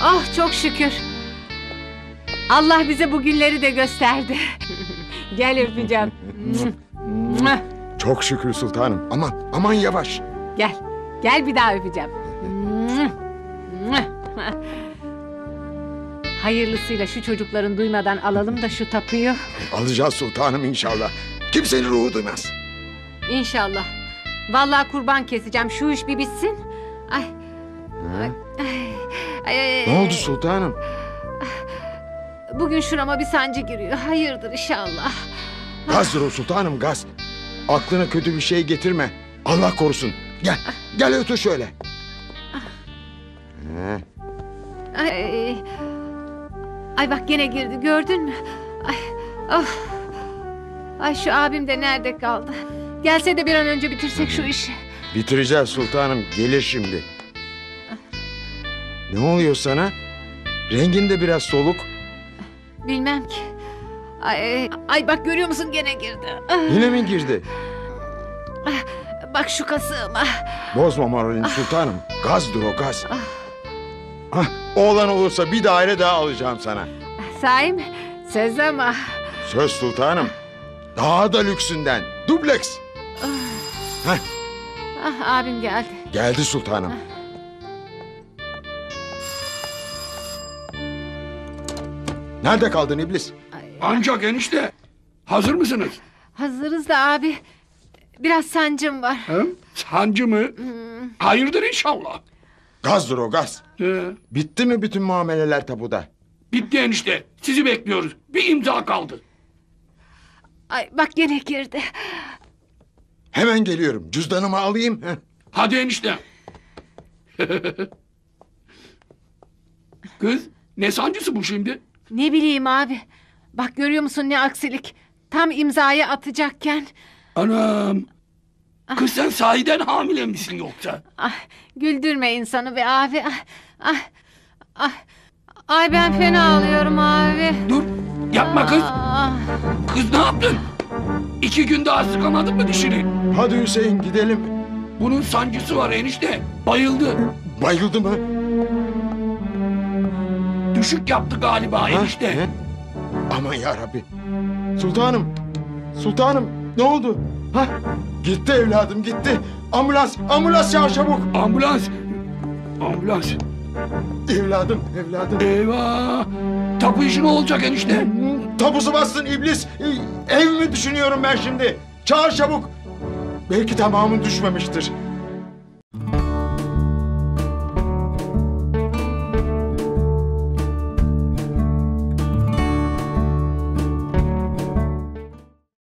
Oh çok şükür. Allah bize bu günleri de gösterdi. Gel öpeceğim. Çok şükür sultanım. Aman yavaş. Gel. Gel bir daha öpeceğim. Hayırlısıyla şu çocukların duymadan alalım da şu tapuyu. Alacağız sultanım inşallah. Kimsenin ruhu duymaz. İnşallah. Vallahi kurban keseceğim. Şu iş bir bitsin. Ay. Ne oldu sultanım? Bugün şurama bir sancı giriyor. Hayırdır inşallah. Gazdır o sultanım, gaz. Aklına kötü bir şey getirme. Allah korusun. Gel otur şöyle. Ay bak gene girdi, gördün mü? Ay, of. Ay şu abim de nerede kaldı? Gelse de bir an önce bitirsek şu işi. Bitireceğiz sultanım, gelir şimdi. Ne oluyor sana? Rengin de biraz soluk. Bilmem ki. Ay bak görüyor musun, gene girdi. Yine mi girdi? Bak şu kasığıma. Bozma moralini sultanım. Gazdır o, gaz. Oğlan olursa bir daire daha alacağım sana. Sahi mi? Söz ama. Söz sultanım. Daha da lüksünden. Dubleks. Abim geldi. Geldi sultanım. Nerede kaldın iblis? Ancak enişte. Hazır mısınız? Hazırız da abi. Biraz sancım var. Sancı mı? Hayırdır inşallah. Gazdır o, gaz. Bitti mi bütün muameleler tapuda? Bitti enişte. Sizi bekliyoruz. Bir imza kaldı. Ay bak gene girdi. Hemen geliyorum. Cüzdanımı alayım. Hadi enişte. Kız ne sancısı bu şimdi? Ne bileyim abi. Bak görüyor musun ne aksilik. Tam imzayı atacakken. Anam. Kız sen sahiden hamile misin yoksa? Güldürme insanı be abi. Ay ben fena ağlıyorum abi. Dur yapma kız. Kız ne yaptın? 2 gün daha sıkamadın mı dişini? Hadi Hüseyin gidelim. Bunun sancısı var enişte. Bayıldı. Bayıldı mı? Düşük yaptı galiba enişte. Aman yarabbi. Sultanım ne oldu? Gitti evladım, gitti. Ambulans çağır çabuk. Ambulans. Evladım. Eyvah. Tapu işi ne olacak enişte? Tapusu bastın iblis. Ev mi düşünüyorum ben şimdi? Çağır çabuk. Belki tamamı düşmemiştir.